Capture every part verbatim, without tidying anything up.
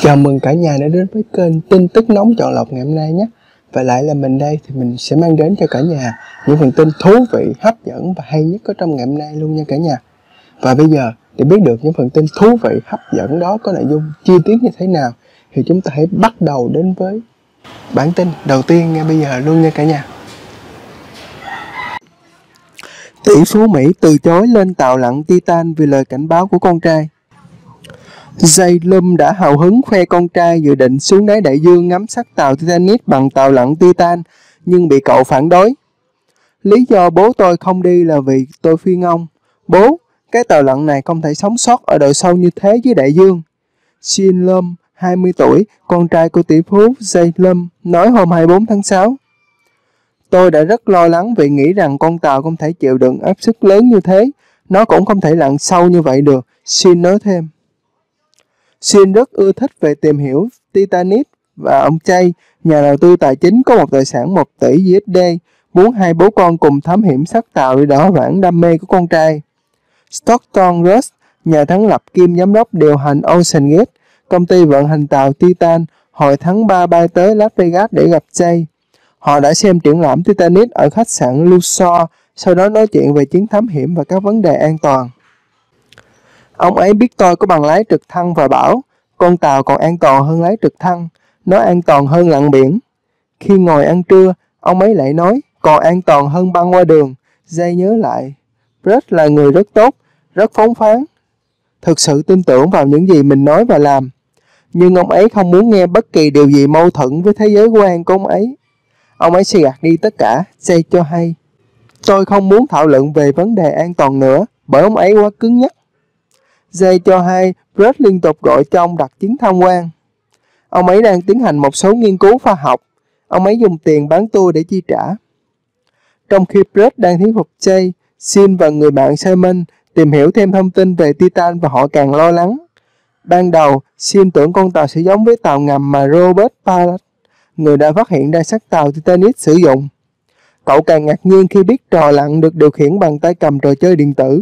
Chào mừng cả nhà đã đến với kênh tin tức nóng chọn lọc ngày hôm nay nhé. Và lại là mình đây thì mình sẽ mang đến cho cả nhà những phần tin thú vị, hấp dẫn và hay nhất có trong ngày hôm nay luôn nha cả nhà. Và bây giờ để biết được những phần tin thú vị, hấp dẫn đó có nội dung chi tiết như thế nào thì chúng ta hãy bắt đầu đến với bản tin đầu tiên ngay bây giờ luôn nha cả nhà. Tỷ phú Mỹ từ chối lên tàu lặn Titan vì lời cảnh báo của con trai. Jay Lum đã hào hứng khoe con trai dự định xuống đáy đại dương ngắm xác tàu Titanic bằng tàu lặn Titan, nhưng bị cậu phản đối. Lý do bố tôi không đi là vì tôi khuyên ông. Bố, cái tàu lặn này không thể sống sót ở độ sâu như thế dưới đại dương. Shin Lum, hai mươi tuổi, con trai của tỷ phú Jay Lum, nói hôm hai mươi bốn tháng sáu. Tôi đã rất lo lắng vì nghĩ rằng con tàu không thể chịu đựng áp suất lớn như thế. Nó cũng không thể lặn sâu như vậy được, Shin nói thêm. Shin rất ưa thích về tìm hiểu Titanic và ông Jay, nhà đầu tư tài chính có một tài sản một tỷ đô la, muốn hai bố con cùng thám hiểm xác tàu để đỏ vãng đam mê của con trai. Stockton Rush, nhà sáng lập kiêm giám đốc điều hành Ocean Gate, công ty vận hành tàu Titan, hồi tháng ba bay tới Las Vegas để gặp Jay. Họ đã xem triển lãm Titanic ở khách sạn Luxor, sau đó nói chuyện về chuyến thám hiểm và các vấn đề an toàn. Ông ấy biết tôi có bằng lái trực thăng và bảo, con tàu còn an toàn hơn lái trực thăng, nó an toàn hơn lặn biển. Khi ngồi ăn trưa, ông ấy lại nói, còn an toàn hơn băng qua đường. Jay nhớ lại, Brett là người rất tốt, rất phóng khoáng, thực sự tin tưởng vào những gì mình nói và làm. Nhưng ông ấy không muốn nghe bất kỳ điều gì mâu thuẫn với thế giới quan của ông ấy. Ông ấy sẽ gạt đi tất cả, Jay cho hay. Tôi không muốn thảo luận về vấn đề an toàn nữa, bởi ông ấy quá cứng nhắc. Jay cho hay Brett liên tục gọi cho ông đặt chuyến tham quan. Ông ấy đang tiến hành một số nghiên cứu khoa học. Ông ấy dùng tiền bán tour để chi trả. Trong khi Brett đang thuyết phục Jay, Shin và người bạn Simon tìm hiểu thêm thông tin về Titan và họ càng lo lắng. Ban đầu, Shin tưởng con tàu sẽ giống với tàu ngầm mà Robert Pallas, người đã phát hiện ra xác tàu Titanic sử dụng. Cậu càng ngạc nhiên khi biết trò lặn được điều khiển bằng tay cầm trò chơi điện tử.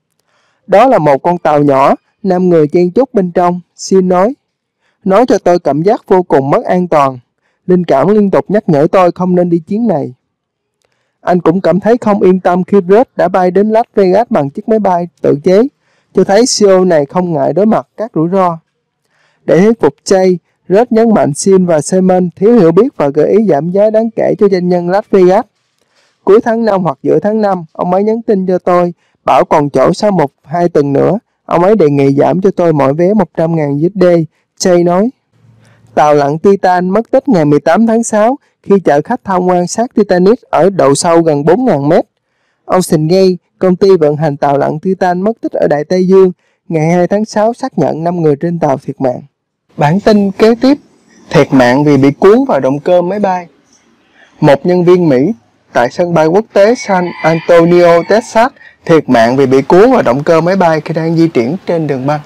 Đó là một con tàu nhỏ, năm người chen chúc bên trong, Shin nói. Nói cho tôi cảm giác vô cùng mất an toàn. Linh cảm liên tục nhắc nhở tôi không nên đi chuyến này. Anh cũng cảm thấy không yên tâm khi Brett đã bay đến Las Vegas bằng chiếc máy bay tự chế, cho thấy xê e ô này không ngại đối mặt các rủi ro. Để thuyết phục Jay, Brett nhấn mạnh Shin và Simon thiếu hiểu biết và gợi ý giảm giá đáng kể cho doanh nhân Las Vegas. Cuối tháng năm hoặc giữa tháng năm, ông ấy nhắn tin cho tôi, bảo còn chỗ sau một hai tuần nữa. Ông ấy đề nghị giảm cho tôi mỗi vé một trăm nghìn đô la. Jay nói. Tàu lặn Titan mất tích ngày mười tám tháng sáu khi chở khách tham quan xác Titanic ở độ sâu gần bốn nghìn mét. Ocean Gate, công ty vận hành tàu lặn Titan mất tích ở Đại Tây Dương, ngày hai mươi hai tháng sáu xác nhận năm người trên tàu thiệt mạng. Bản tin kế tiếp, thiệt mạng vì bị cuốn vào động cơ máy bay. Một nhân viên Mỹ tại sân bay quốc tế San Antonio, Texas, thiệt mạng vì bị cuốn vào động cơ máy bay khi đang di chuyển trên đường băng.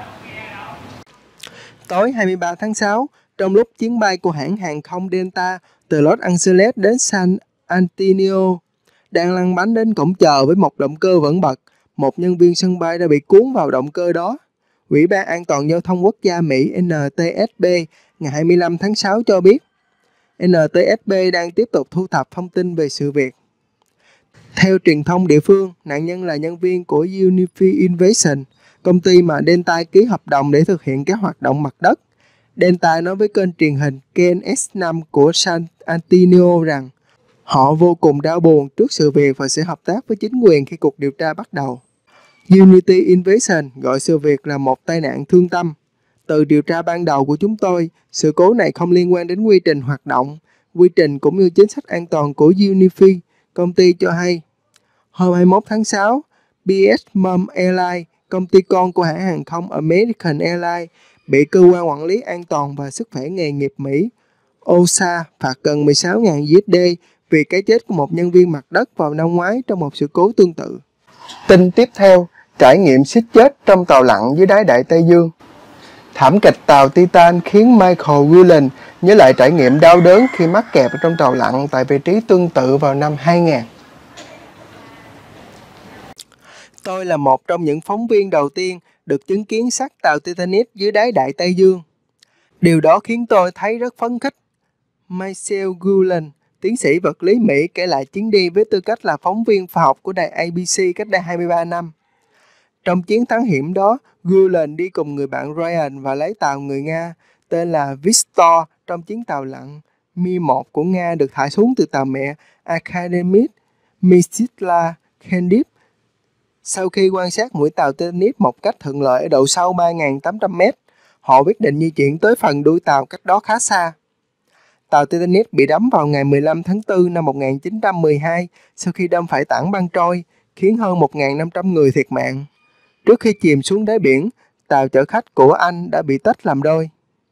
Tối hai mươi ba tháng sáu, trong lúc chuyến bay của hãng hàng không Delta từ Los Angeles đến San Antonio đang lăn bánh đến cổng chờ với một động cơ vẫn bật, một nhân viên sân bay đã bị cuốn vào động cơ đó. Ủy ban An toàn Giao thông Quốc gia Mỹ N T S B ngày hai mươi lăm tháng sáu cho biết, N T S B đang tiếp tục thu thập thông tin về sự việc. Theo truyền thông địa phương, nạn nhân là nhân viên của Unify Invasion, công ty mà Delta ký hợp đồng để thực hiện các hoạt động mặt đất. Delta nói với kênh truyền hình K N S năm của San Antonio rằng họ vô cùng đau buồn trước sự việc và sẽ hợp tác với chính quyền khi cuộc điều tra bắt đầu. Unity Invasion gọi sự việc là một tai nạn thương tâm. Từ điều tra ban đầu của chúng tôi, sự cố này không liên quan đến quy trình hoạt động, quy trình cũng như chính sách an toàn của Unify, công ty cho hay. Hôm hai mươi mốt tháng sáu, B S Mom Airlines, công ty con của hãng hàng không American Airlines, bị cơ quan quản lý an toàn và sức khỏe nghề nghiệp Mỹ O S A phạt gần mười sáu nghìn đô la vì cái chết của một nhân viên mặt đất vào năm ngoái trong một sự cố tương tự. Tin tiếp theo, trải nghiệm suýt chết trong tàu lặn dưới đáy Đại Tây Dương. Thảm kịch tàu Titan khiến Michael Whelan nhớ lại trải nghiệm đau đớn khi mắc kẹt trong tàu lặn tại vị trí tương tự vào năm hai nghìn. Tôi là một trong những phóng viên đầu tiên được chứng kiến xác tàu Titanic dưới đáy Đại Tây Dương. Điều đó khiến tôi thấy rất phấn khích. Michael Gulen, tiến sĩ vật lý Mỹ kể lại chuyến đi với tư cách là phóng viên khoa học của đài A B C cách đây hai mươi ba năm. Trong chuyến thám hiểm đó, Gulen đi cùng người bạn Ryan và lái tàu người Nga tên là Victor trong chuyến tàu lặn Mi một của Nga được thả xuống từ tàu mẹ Akademik Mystla Khendip. Sau khi quan sát mũi tàu Titanic một cách thuận lợi ở độ sâu ba nghìn tám trăm mét, họ quyết định di chuyển tới phần đuôi tàu cách đó khá xa. Tàu Titanic bị đắm vào ngày mười lăm tháng tư năm một nghìn chín trăm mười hai sau khi đâm phải tảng băng trôi, khiến hơn một nghìn năm trăm người thiệt mạng. Trước khi chìm xuống đáy biển, tàu chở khách của Anh đã bị tách làm đôi.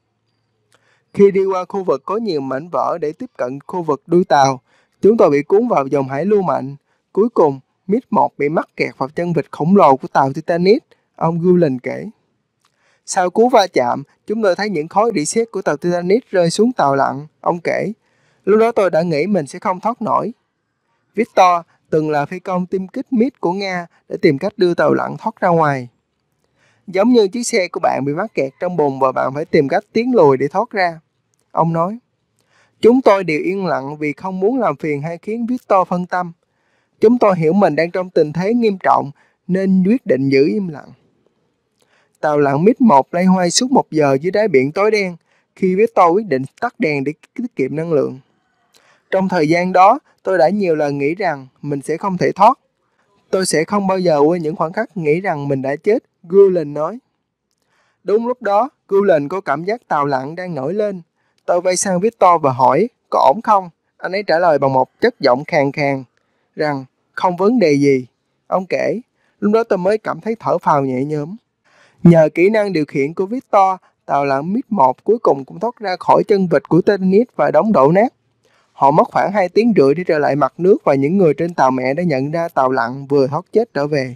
Khi đi qua khu vực có nhiều mảnh vỡ để tiếp cận khu vực đuôi tàu, chúng tôi bị cuốn vào dòng hải lưu mạnh. Cuối cùng, Mid một bị mắc kẹt vào chân vịt khổng lồ của tàu Titanic, ông Gulen kể. Sau cú va chạm, chúng tôi thấy những khối rỉ sét của tàu Titanic rơi xuống tàu lặn, ông kể. Lúc đó tôi đã nghĩ mình sẽ không thoát nổi. Victor từng là phi công tiêm kích Mid của Nga để tìm cách đưa tàu lặn thoát ra ngoài. Giống như chiếc xe của bạn bị mắc kẹt trong bùn và bạn phải tìm cách tiến lùi để thoát ra. Ông nói, chúng tôi đều yên lặng vì không muốn làm phiền hay khiến Victor phân tâm. Chúng tôi hiểu mình đang trong tình thế nghiêm trọng nên quyết định giữ im lặng. Tàu lặn Mid một loay hoay suốt một giờ dưới đáy biển tối đen khi Victor quyết định tắt đèn để tiết kiệm năng lượng. Trong thời gian đó, tôi đã nhiều lần nghĩ rằng mình sẽ không thể thoát. Tôi sẽ không bao giờ quên những khoảnh khắc nghĩ rằng mình đã chết, Gulen nói. Đúng lúc đó, Gulen có cảm giác tàu lặn đang nổi lên. Tôi quay sang Victor và hỏi, có ổn không? Anh ấy trả lời bằng một chất giọng khàn khàn, rằng không vấn đề gì. Ông kể, lúc đó tôi mới cảm thấy thở phào nhẹ nhõm. Nhờ kỹ năng điều khiển của Victor, tàu lặn Mid một cuối cùng cũng thoát ra khỏi chân vịt của Titanic và đống đổ nát. Họ mất khoảng hai tiếng rưỡi để trở lại mặt nước và những người trên tàu mẹ đã nhận ra tàu lặn vừa thoát chết trở về.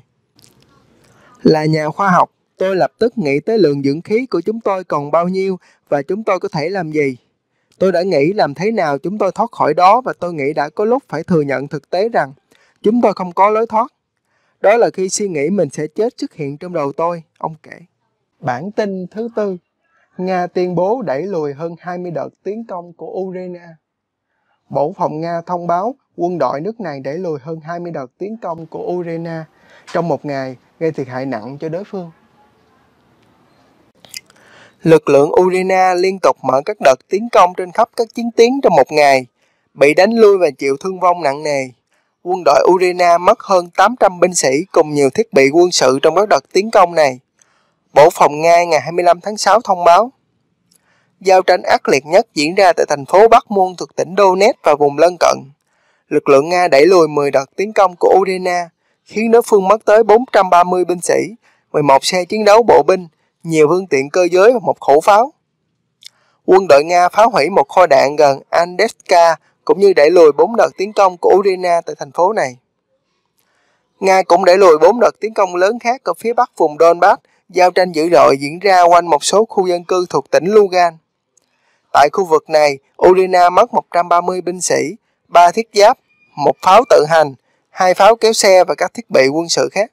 Là nhà khoa học, tôi lập tức nghĩ tới lượng dưỡng khí của chúng tôi còn bao nhiêu và chúng tôi có thể làm gì. Tôi đã nghĩ làm thế nào chúng tôi thoát khỏi đó và tôi nghĩ đã có lúc phải thừa nhận thực tế rằng chúng tôi không có lối thoát. Đó là khi suy nghĩ mình sẽ chết xuất hiện trong đầu tôi, ông kể. Bản tin thứ tư, Nga tuyên bố đẩy lùi hơn hai mươi đợt tiến công của Ukraine. Bộ Phòng Nga thông báo quân đội nước này đẩy lùi hơn hai mươi đợt tiến công của Ukraine trong một ngày, gây thiệt hại nặng cho đối phương. Lực lượng Ukraine liên tục mở các đợt tiến công trên khắp các chiến tuyến trong một ngày, bị đánh lui và chịu thương vong nặng nề. Quân đội Ukraine mất hơn tám trăm binh sĩ cùng nhiều thiết bị quân sự trong các đợt tiến công này. Bộ Phòng Nga ngày hai mươi lăm tháng sáu thông báo, giao tranh ác liệt nhất diễn ra tại thành phố Bắc Môn thuộc tỉnh Donetsk và vùng lân cận. Lực lượng Nga đẩy lùi mười đợt tiến công của Ukraine, khiến đối phương mất tới bốn trăm ba mươi binh sĩ, mười một xe chiến đấu bộ binh, nhiều phương tiện cơ giới và một khẩu pháo. Quân đội Nga phá hủy một kho đạn gần Andevka cũng như đẩy lùi bốn đợt tiến công của Ukraine tại thành phố này. Nga cũng đẩy lùi bốn đợt tiến công lớn khác ở phía bắc vùng Donbass. Giao tranh dữ dội diễn ra quanh một số khu dân cư thuộc tỉnh Lugan. Tại khu vực này, Ukraine mất một trăm ba mươi binh sĩ, ba thiết giáp, một pháo tự hành, hai pháo kéo xe và các thiết bị quân sự khác.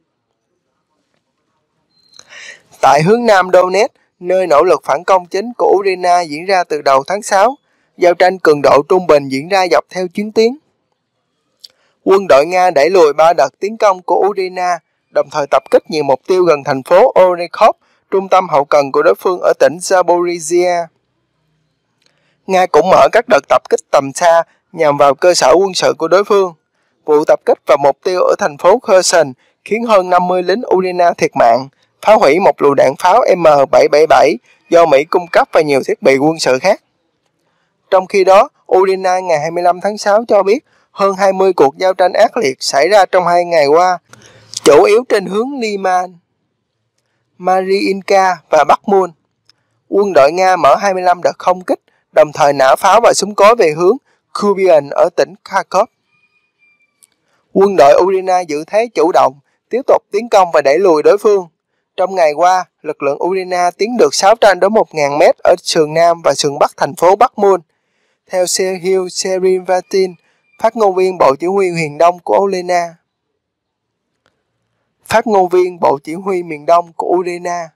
Tại hướng nam Donetsk, nơi nỗ lực phản công chính của Ukraine diễn ra từ đầu tháng sáu, giao tranh cường độ trung bình diễn ra dọc theo chiến tuyến. Quân đội Nga đẩy lùi ba đợt tiến công của Ukraine, đồng thời tập kích nhiều mục tiêu gần thành phố Orekov, trung tâm hậu cần của đối phương ở tỉnh Zaporizhia. Nga cũng mở các đợt tập kích tầm xa nhằm vào cơ sở quân sự của đối phương. Vụ tập kích vào mục tiêu ở thành phố Kherson khiến hơn năm mươi lính Ukraine thiệt mạng, phá hủy một lựu đạn pháo M bảy bảy bảy do Mỹ cung cấp và nhiều thiết bị quân sự khác. Trong khi đó, Ukraine ngày hai mươi lăm tháng sáu cho biết hơn hai mươi cuộc giao tranh ác liệt xảy ra trong hai ngày qua, chủ yếu trên hướng Liman, Mariinka và Bakhmut. Quân đội Nga mở hai mươi lăm đợt không kích, đồng thời nã pháo và súng cối về hướng Kupian ở tỉnh Kharkov. Quân đội Ukraine giữ thế chủ động, tiếp tục tiến công và đẩy lùi đối phương. Trong ngày qua, lực lượng Ukraine tiến được sáu trăm đến một nghìn mét ở sườn nam và sườn bắc thành phố Bakhmut. Theo Serhiy Serivatin, phát ngôn viên Bộ Chỉ huy miền Đông của Ukraine. Phát ngôn viên Bộ Chỉ huy miền Đông của Ukraine,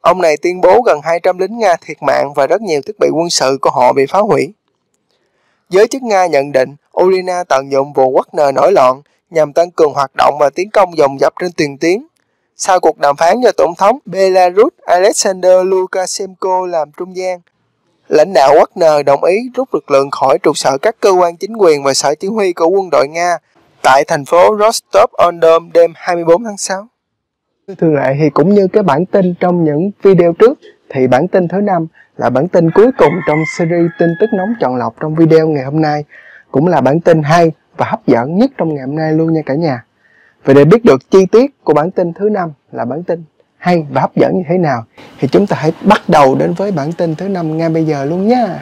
Ông này tuyên bố gần hai trăm lính Nga thiệt mạng và rất nhiều thiết bị quân sự của họ bị phá hủy. Giới chức Nga nhận định Ukraine tận dụng vụ Wagner nổi loạn nhằm tăng cường hoạt động và tiến công dồn dập trên tiền tuyến. Sau cuộc đàm phán do Tổng thống Belarus Alexander Lukashenko làm trung gian, lãnh đạo Wagner đồng ý rút lực lượng khỏi trụ sở các cơ quan chính quyền và sở chỉ huy của quân đội Nga tại thành phố Rostov-on-Don đêm hai mươi bốn tháng sáu. Thường lệ thì cũng như cái bản tin trong những video trước, thì bản tin thứ năm là bản tin cuối cùng trong series tin tức nóng chọn lọc trong video ngày hôm nay, cũng là bản tin hay và hấp dẫn nhất trong ngày hôm nay luôn nha cả nhà. Và để biết được chi tiết của bản tin thứ năm là bản tin hay và hấp dẫn như thế nào, thì chúng ta hãy bắt đầu đến với bản tin thứ năm ngay bây giờ luôn nha.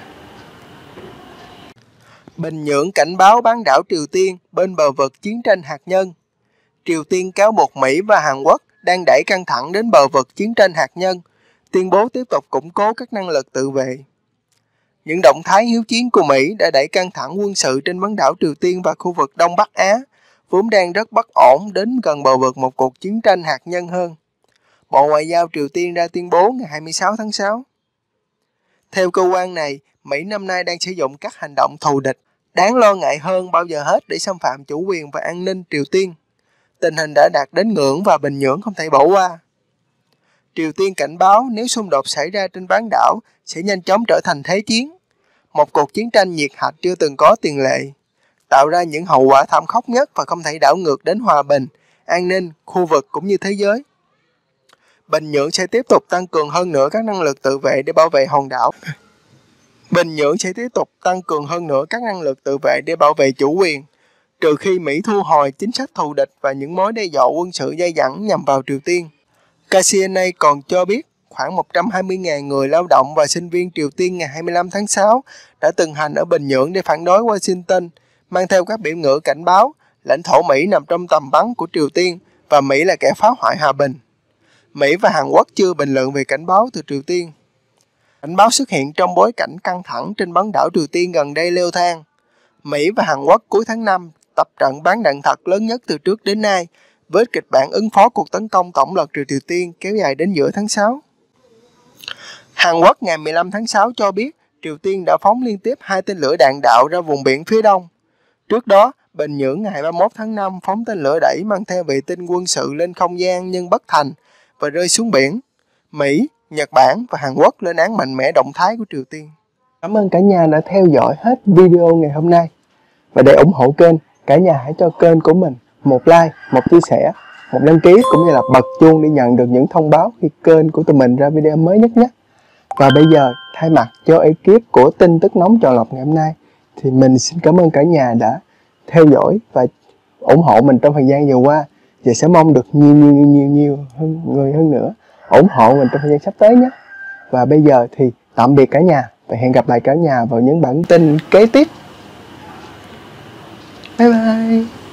Bình Nhưỡng cảnh báo bán đảo Triều Tiên bên bờ vực chiến tranh hạt nhân. Triều Tiên cáo buộc Mỹ và Hàn Quốc đang đẩy căng thẳng đến bờ vực chiến tranh hạt nhân, tuyên bố tiếp tục củng cố các năng lực tự vệ. Những động thái hiếu chiến của Mỹ đã đẩy căng thẳng quân sự trên bán đảo Triều Tiên và khu vực Đông Bắc Á, vốn đang rất bất ổn, đến gần bờ vực một cuộc chiến tranh hạt nhân hơn. Bộ Ngoại giao Triều Tiên ra tuyên bố ngày hai mươi sáu tháng sáu. Theo cơ quan này, Mỹ năm nay đang sử dụng các hành động thù địch, đáng lo ngại hơn bao giờ hết để xâm phạm chủ quyền và an ninh Triều Tiên. Tình hình đã đạt đến ngưỡng và Bình Nhưỡng không thể bỏ qua. Triều Tiên cảnh báo nếu xung đột xảy ra trên bán đảo sẽ nhanh chóng trở thành thế chiến, một cuộc chiến tranh nhiệt hạch chưa từng có tiền lệ, tạo ra những hậu quả thảm khốc nhất và không thể đảo ngược đến hòa bình, an ninh, khu vực cũng như thế giới. Bình Nhưỡng sẽ tiếp tục tăng cường hơn nữa các năng lực tự vệ để bảo vệ hòn đảo. Bình Nhưỡng sẽ tiếp tục tăng cường hơn nữa các năng lực tự vệ để bảo vệ chủ quyền, trừ khi Mỹ thu hồi chính sách thù địch và những mối đe dọa quân sự dai dẳng nhằm vào Triều Tiên. ca xê en a còn cho biết khoảng một trăm hai mươi nghìn người lao động và sinh viên Triều Tiên ngày hai mươi lăm tháng sáu đã từng hành ở Bình Nhưỡng để phản đối Washington, mang theo các biểu ngữ cảnh báo lãnh thổ Mỹ nằm trong tầm bắn của Triều Tiên và Mỹ là kẻ phá hoại hòa bình. Mỹ và Hàn Quốc chưa bình luận về cảnh báo từ Triều Tiên. Cảnh báo xuất hiện trong bối cảnh căng thẳng trên bán đảo Triều Tiên gần đây leo thang. Mỹ và Hàn Quốc cuối tháng năm tập trận bắn đạn thật lớn nhất từ trước đến nay, với kịch bản ứng phó cuộc tấn công tổng lực từ Triều Tiên kéo dài đến giữa tháng sáu. Hàn Quốc ngày mười lăm tháng sáu cho biết Triều Tiên đã phóng liên tiếp hai tên lửa đạn đạo ra vùng biển phía đông. Trước đó, Bình Nhưỡng ngày ba mươi mốt tháng năm phóng tên lửa đẩy mang theo vệ tinh quân sự lên không gian nhưng bất thành và rơi xuống biển. Mỹ, Nhật Bản và Hàn Quốc lên án mạnh mẽ động thái của Triều Tiên. Cảm ơn cả nhà đã theo dõi hết video ngày hôm nay. Và để ủng hộ kênh, cả nhà hãy cho kênh của mình một like, một chia sẻ, một đăng ký cũng như là bật chuông để nhận được những thông báo khi kênh của tụi mình ra video mới nhất nhé. Và bây giờ, thay mặt cho ekip của tin tức nóng chọn lọc ngày hôm nay, thì mình xin cảm ơn cả nhà đã theo dõi và ủng hộ mình trong thời gian vừa qua, và sẽ mong được nhiều nhiều nhiều nhiều hơn, người hơn nữa ủng hộ mình trong thời gian sắp tới nhé. Và bây giờ thì tạm biệt cả nhà và hẹn gặp lại cả nhà vào những bản tin kế tiếp. Bye bye.